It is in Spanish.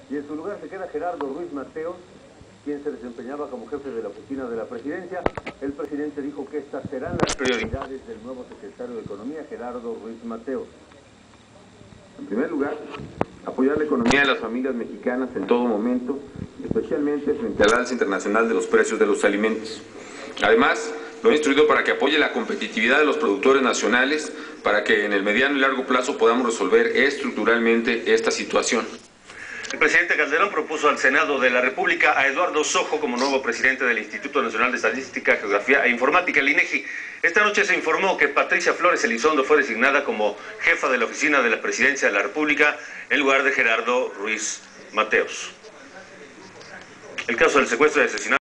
y en su lugar se queda Gerardo Ruiz Mateos, quien se desempeñaba como jefe de la oficina de la presidencia. El presidente dijo que estas serán las prioridades del nuevo secretario de Economía, Gerardo Ruiz Mateos. En primer lugar, apoyar la economía de las familias mexicanas en todo momento, especialmente frente al alza internacional de los precios de los alimentos. Además, lo he instruido para que apoye la competitividad de los productores nacionales, para que en el mediano y largo plazo podamos resolver estructuralmente esta situación. El presidente Calderón propuso al Senado de la República a Eduardo Sojo como nuevo presidente del Instituto Nacional de Estadística, Geografía e Informática, el INEGI. Esta noche se informó que Patricia Flores Elizondo fue designada como jefa de la oficina de la Presidencia de la República en lugar de Gerardo Ruiz Mateos. El caso del secuestro y asesinato